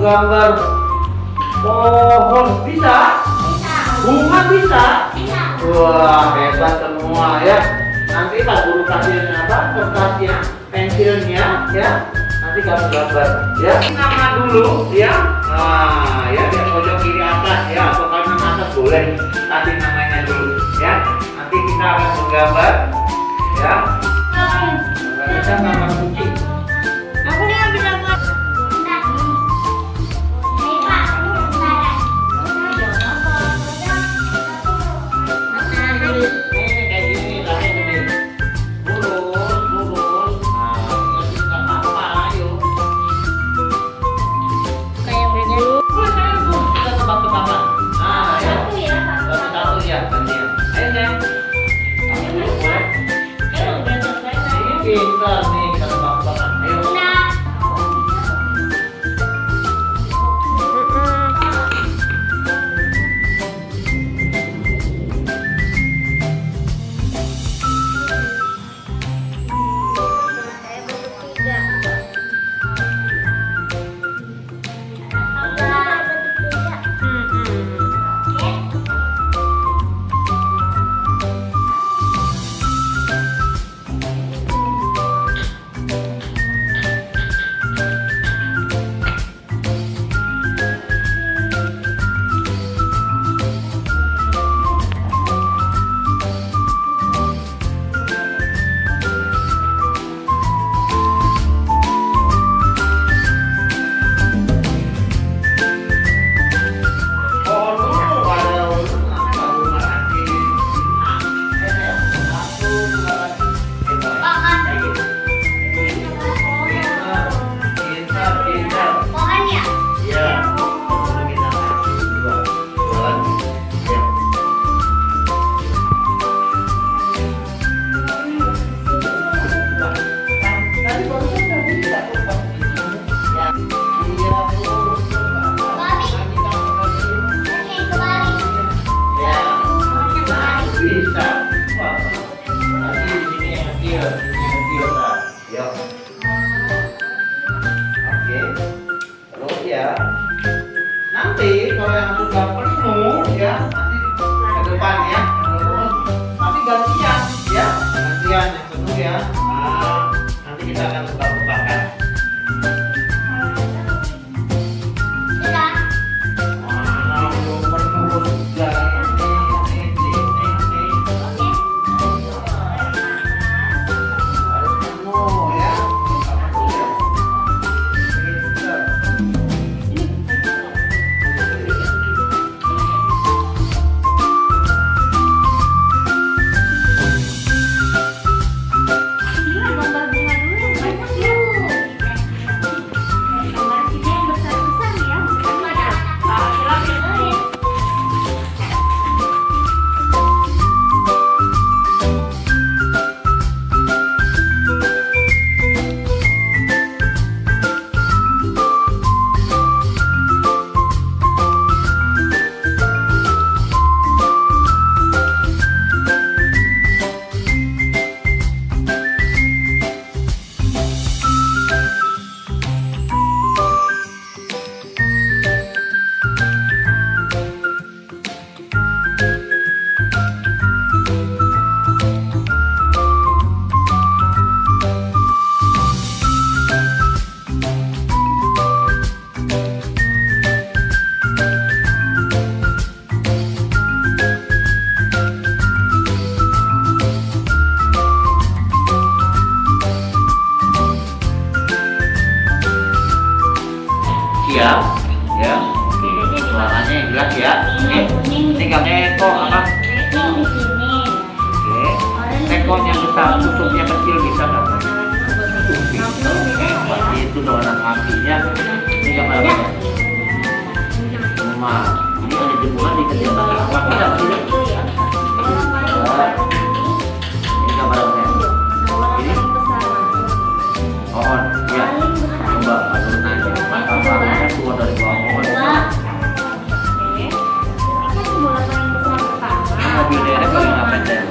menggambar pohon bisa? Bunga bisa? Wah, hebat semua ya. Nanti Pak Guru kasih apa? Kertasnya, pensilnya ya. Nanti kamu gambar ya. Nama dulu ya. Nah, ya di pojok kiri atas ya, atau kanan atas boleh. Kasih namanya dulu ya. Nanti kita akan menggambar ya. Kita gambar kucing. Aku mau bilang pintar nih, kita tebak-tebakan. Ayo. Nanti kalau yang sudah penuh ya, nanti ke depan ya, tapi gantian ya, gantian yang penuh ya. Nah, nanti kita akan tebak-tebakan. Belum penuh sudah. Siap ya, oke, suaranya yang jelas ya. Oke, ini gambarnya Eko apa? Oke, Ekonya besar, tutupnya kecil bisa nggak? Oke, pasti itu dorongan apinya. Ini gambar apa? Rumah. Ini ada jemputan di kecil banget. Apa bisa sih? Ini gambar apa? Ini pohon. Ya, coba menurut aja. Mataharinya keluar dari bawah pohon. Mobil derek paling apa deh?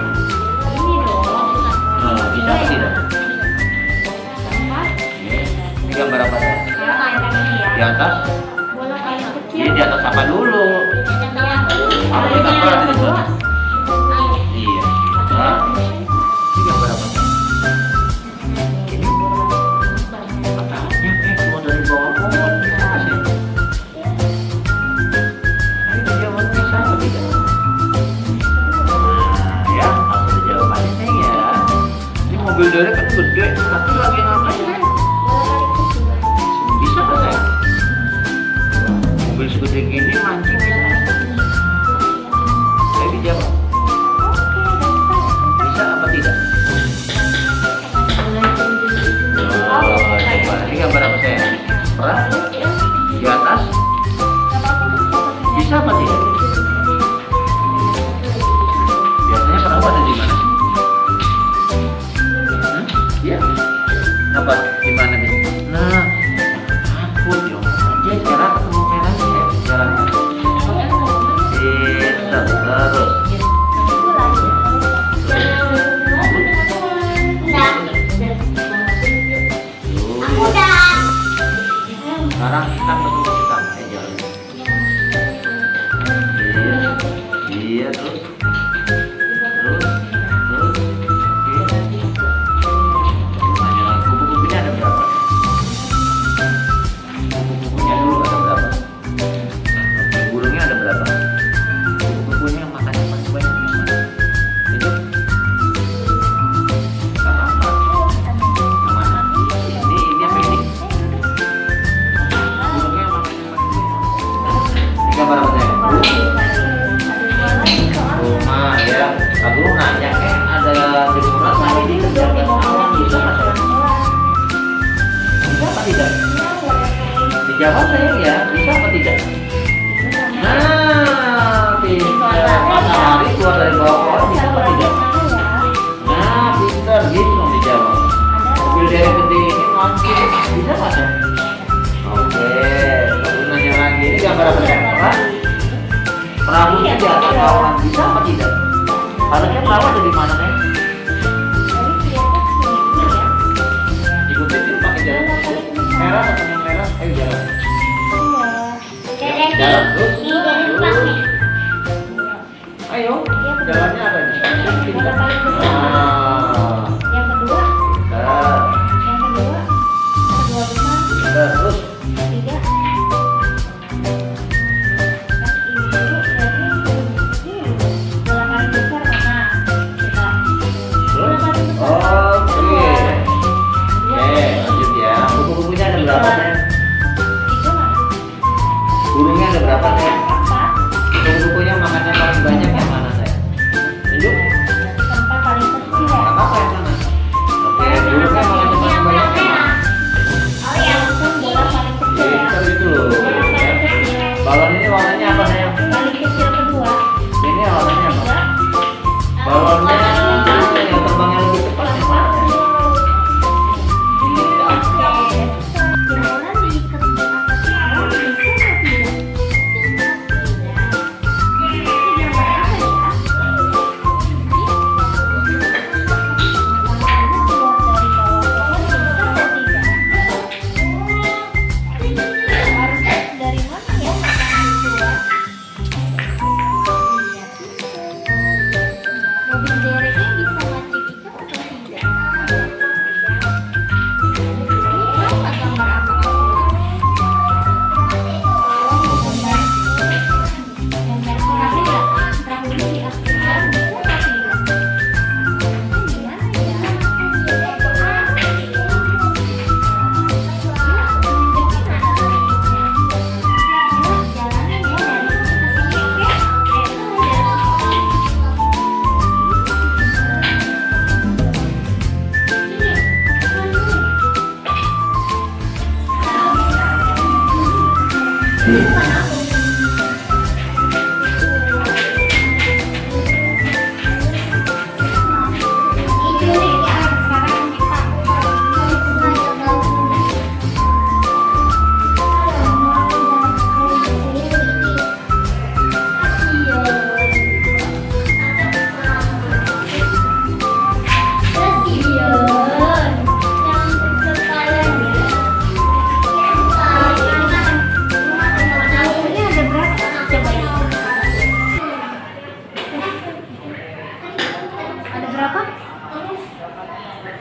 Bisa tidak? Ini gambar apa deh? Yang atas. Bola paling kecil. Iya, di atas apa dulu? Apa kita pernah di sana? Iya. Nah, ini yang berapa? Ini katanya keluar dari bawah pohon. Asik. Ini jawaban bisa atau tidak? Nah, ya, harus ada jawabannya Neng ya. Ini mobil Dere kan gede, tapi lagi ngapain Neng? Bisa nggak Neng? Mobil segede gini mancing bisa? Saya dijawab. Bisa apa tidak? Oh, coba. Ini gambar apa saya? Pernah? Di atas? Bisa apa tidak? Biasanya perahu ada di mana? Iya. Apa? Di mana nih? Nah, takut ya. Aja sekarang ketemu merahnya jalannya. Bisa terus. Sekarang kita ketemu kita jalan. Iya, terus. Oke. Tanya lagi, kupu-kupunya ada berapa? Kupu-kupunya dulu ada berapa? Burungnya ada berapa? Kupu-kupunya makannya masih banyak yang mana? Itu? Gak apa-apa. Yang mana? Ini apa ini? Burungnya makannya masih banyak. Ini gambar apa saya? Rumah ya. Aku nanya ada jemuran tadi dikerjakan awan bisa nggak saya? Bisa apa tidak? Dijawab saya ya, bisa apa tidak? Nah, bisa. Matahari keluar dari bawah pohon bisa apa tidak? Nah, pintar gitu dijawab. Mobil Dere gede ini mancing bisa nggak saya? Oke, lalu nanya lagi ini gambar apa saya? Perahunya di atas awan bisa apa tidak? Harusnya perahu ada di mana nih? Ikutin dulu pakai jalan merah atau yang merah? Ayo jalan. Jalan terus. Ayo, jalannya apa nih? Nah, Yang kedua. terus. Tiga. Bola paling besar mana? Coba. Oke. Oke, lanjut ya. Kupu-kupunya ada berapa nih? Tiga mana? Burungnya ada berapa nih? Empat. Kupu-kupunya makannya paling banyak yang mana saya? Tunjuk. Empat.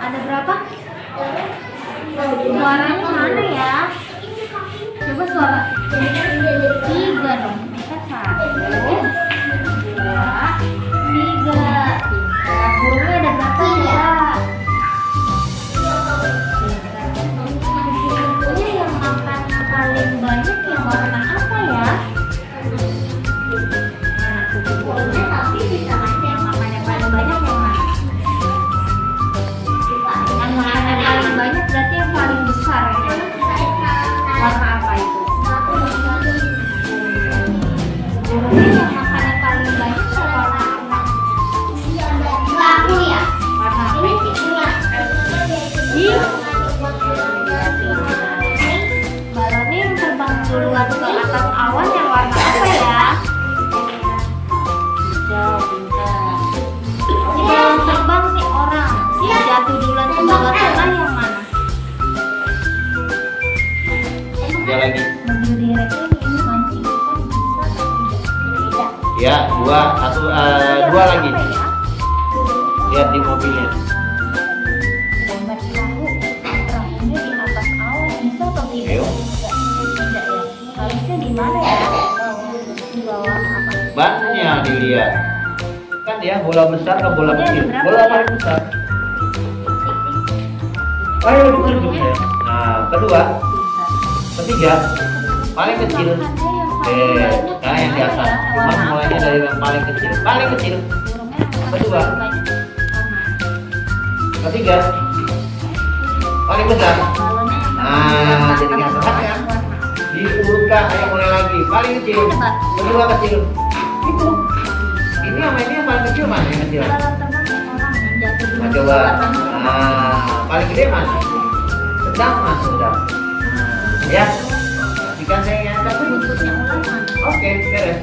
Ada berapa? Suaranya mana ya? Coba suara. 3 dong. Kita 1, 2, 3. Burungnya ada berapa ya? Ini yang makan paling banyak yang makan apa ya? Burungnya tapi bisa yang makan yang paling banyak yang mana? Yang makan yang paling banyak berarti yang paling besar ya? Warna apa itu? Burungnya yang makan yang paling banyak warna apa? Warna apa? Balonnya yang terbang duluan ke atas awan yang warna apa ya? Jauh, pintar. Ini balon terbang nih orang. Yang jatuh duluan ke bawah tanah yang mana? Dia lagi. Mobil direct ini mancing kan bisa atau tidak? Ya, dua lagi. Apa ya? Lihat di mobilnya. Gambar perahunya di atas awan bisa atau tidak? Ayo. Tidak ya. Harusnya di mana ya? Di bawah apa? Bannya dilihat. Kan dia bola besar ke bola Dia kecil. berapa Bola ya? paling besar. Ayo ditunjuk ya. Nah, kedua, ketiga, paling kecil. Nah yang di atas. Cuma mulainya dari yang paling kecil. Paling kecil. Kedua. Ketiga, paling besar. Nah, jadi yang terakhir ya. Diurutkan, ayo mulai lagi. Paling kecil. Kedua kecil. Itu. Ini yang paling kecil mana yang kecil? Nah, coba. Nah, paling gede mana? Sedang mas, sedang. Ya. Jika saya yang angkat Buntutnya ular mana? oke, beres.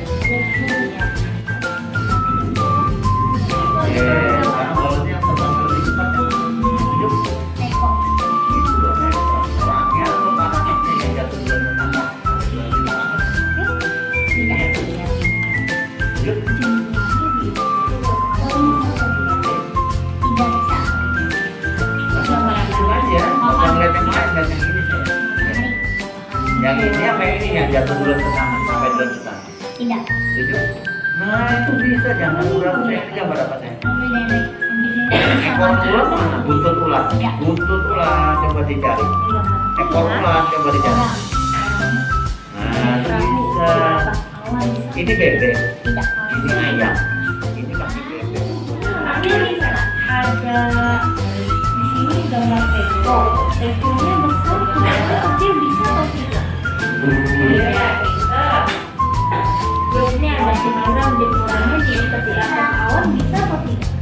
Sekarang balonnya yang terbang lebih cepat ya. Hidup. Teko. Gitu dong ya. Orangnya atau parahnya yang jatuh duluan ke tanah. Tidak. Hidup. Tidak bisa. Langsung aja. Jangan lihat yang lain, lihat yang ini saya. Yang ini apa yang ini yang jatuh duluan ke tanah sampai duluan ke tanah. Tidak. Setuju? Nah itu bisa, jangan berapa saya kerja berapa saya. Ekor ular mana? Buntut ular. Buntut ular coba dicari. Ekor ular coba dicari. Nah itu bisa. Ini bebek. Tidak. Ini ayam. Ini kaki bebek. Ada di sini gambar teko. Tekonya besar, kecil bisa atau tidak? Ini ada sinetron di kurangnya di atas awan bisa atau tidak?